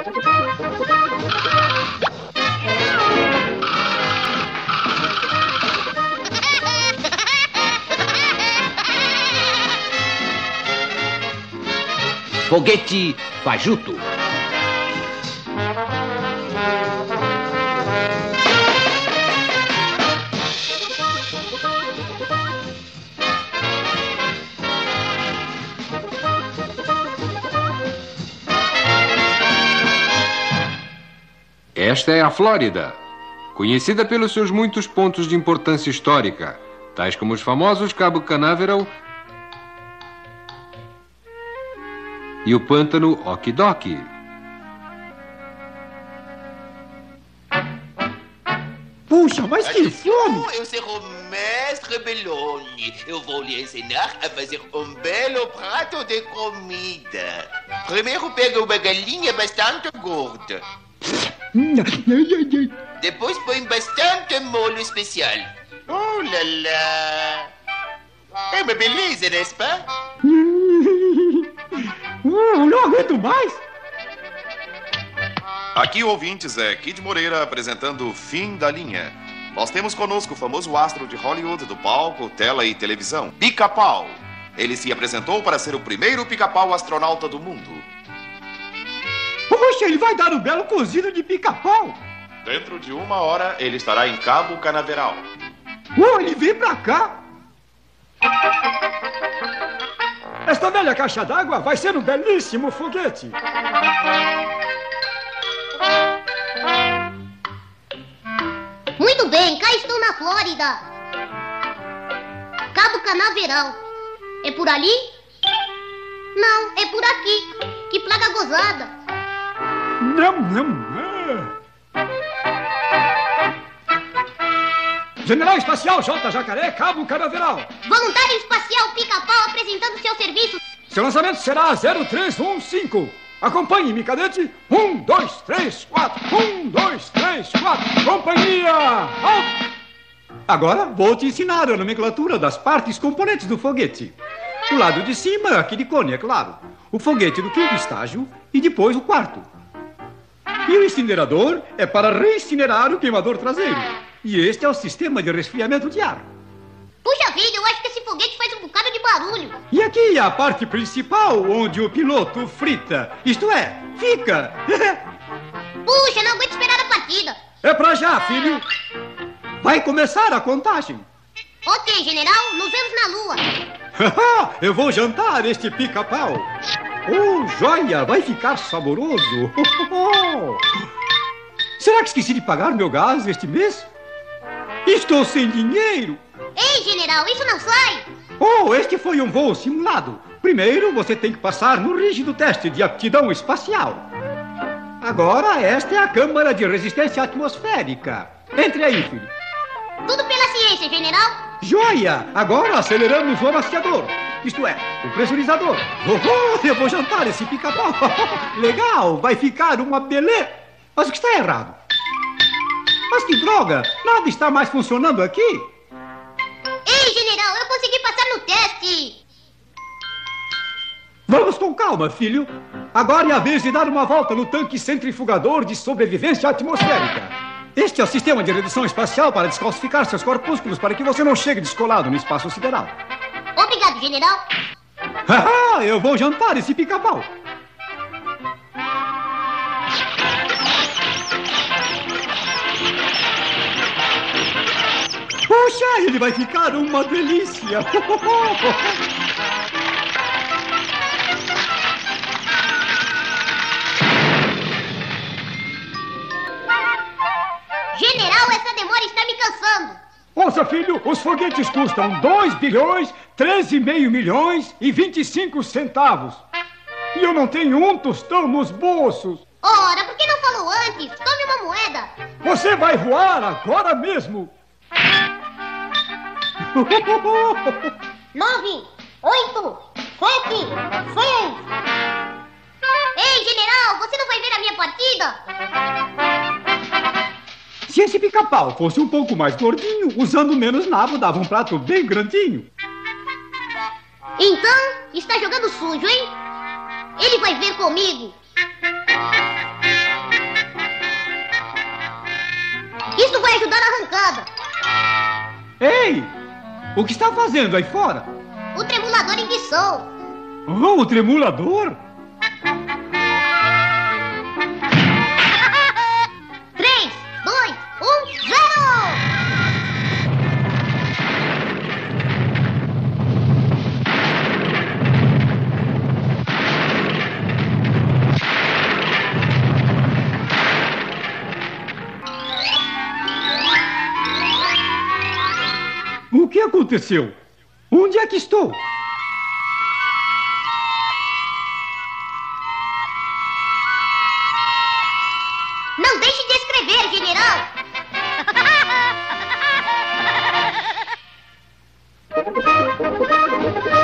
Foguete fajuto. Esta é a Flórida, conhecida pelos seus muitos pontos de importância histórica, tais como os famosos Cabo Canaveral e o pântano Okidok. Puxa, mas que fome! Eu sou o mestre Belloni. Eu vou lhe ensinar a fazer um belo prato de comida. Primeiro pega uma galinha bastante gorda. Depois põe bastante molho especial. Oh lá lá! É uma beleza, não é, pá? Não aguento mais! Aqui, ouvintes, é Kid Moreira apresentando o Fim da Linha. Nós temos conosco o famoso astro de Hollywood do palco, tela e televisão, Pica-Pau. Ele se apresentou para ser o primeiro pica-pau astronauta do mundo. Poxa, ele vai dar um belo cozido de pica-pau! Dentro de 1 hora, ele estará em Cabo Canaveral. Ele vem pra cá! Esta velha caixa d'água vai ser um belíssimo foguete! Muito bem, cá estou na Flórida. Cabo Canaveral. É por ali? Não, é por aqui. Que plaga gozada. Não. General Espacial J. Jacaré, Cabo Canaveral. Voluntário Espacial Pica-Pau apresentando seu serviço. Seu lançamento será 0315. Acompanhe-me, cadete. 1, 2, 3, 4. 1, 2, 3, 4. Companhia! Alto! Agora vou te ensinar a nomenclatura das partes componentes do foguete. O lado de cima, aquele cone, é claro. O foguete do 5º estágio e depois o 4º. E o incinerador é para reincinerar o queimador traseiro. E este é o sistema de resfriamento de ar. Puxa vida, eu acho que esse foguete faz um bocado de barulho. E aqui a parte principal, onde o piloto frita. Isto é, fica. Puxa, não aguento esperar a partida. É pra já, filho. Vai começar a contagem. Ok, general, nos vemos na lua. Eu vou jantar este pica-pau. Oh, joia, vai ficar saboroso. Será que esqueci de pagar meu gás este mês? Estou sem dinheiro. Ei, general, isso não sai. Oh, este foi um voo simulado. Primeiro, você tem que passar no rígido teste de aptidão espacial. Agora, esta é a câmara de resistência atmosférica. Entre aí, filho. Tudo pela ciência, general. Joia! Agora aceleramos o amaciador. Isto é, o pressurizador. Eu vou jantar esse pica-pau. Legal, vai ficar uma beleza. Mas o que está errado? Mas que droga! Nada está mais funcionando aqui. Ei, general, eu consegui passar no teste. Vamos com calma, filho. Agora é a vez de dar uma volta no tanque centrifugador de sobrevivência atmosférica. Este é o sistema de redução espacial para descalcificar seus corpúsculos para que você não chegue descolado no espaço sideral. Obrigado, general. Eu vou jantar esse pica-pau. Puxa, ele vai ficar uma delícia. General, essa demora está me cansando. Ouça, filho, os foguetes custam 2 bilhões, 13,5 milhões e 25 centavos. E eu não tenho um tostão nos bolsos. Ora, por que não falou antes? Tome uma moeda. Você vai voar agora mesmo. 9, 8, 7, 6. Ei, general, você não vai ver a minha partida? Se esse pica-pau fosse um pouco mais gordinho, usando menos nabo, dava um prato bem grandinho. Então, está jogando sujo, hein? Ele vai ver comigo. Ei! O que está fazendo aí fora? O tremulador enguiçou. Oh, o tremulador? 3, 2, 1, 0! O que aconteceu? Onde é que estou? Não deixe de escrever, general!